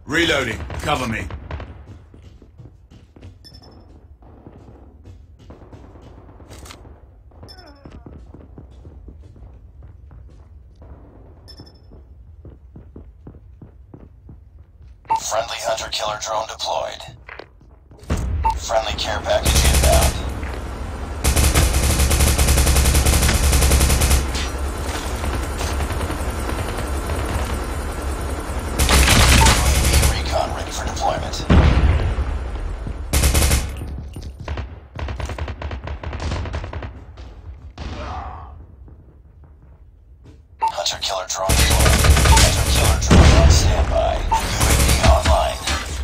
Reloading. Cover me. Friendly hunter-killer drone deployed. Friendly care package inbound. UAV recon ready for deployment. Hunter-killer drone deployed. Hunter-killer drone on standby. UAV online.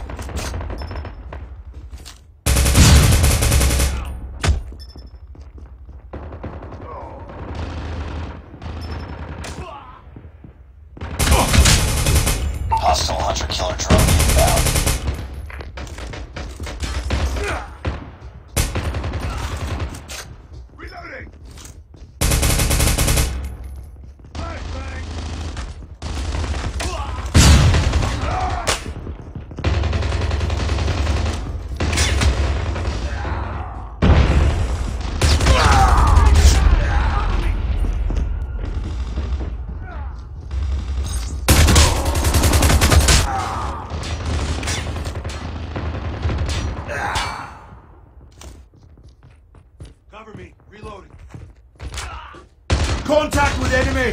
Hostile hunter-killer drone inbound. Reloading. Cover me. Reloading. Contact with enemy!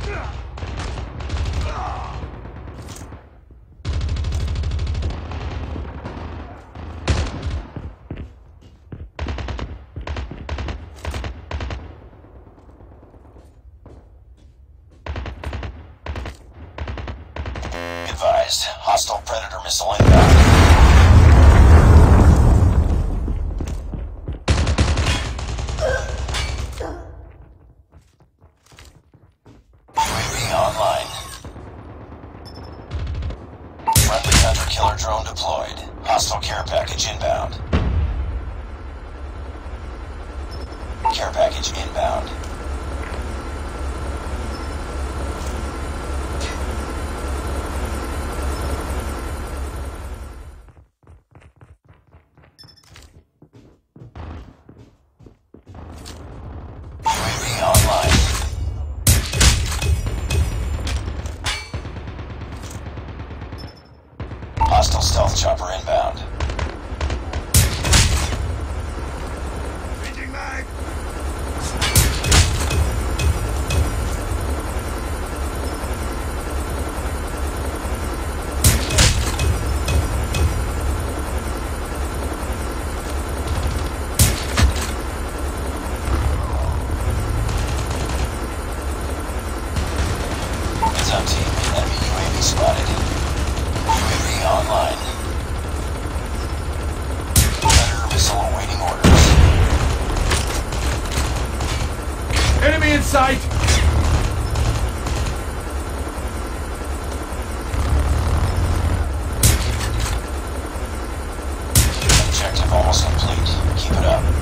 Advised. Hostile Predator missile inbound. UAV online. Friendly hunter-killer drone deployed. Hostile care package inbound. Care package inbound. UAV online. Hostile stealth chopper inbound. Changing mag! It's on team. Enemy UAV spotted. UAV online. Predator missile awaiting orders. Enemy in sight! Objective almost complete. Keep it up.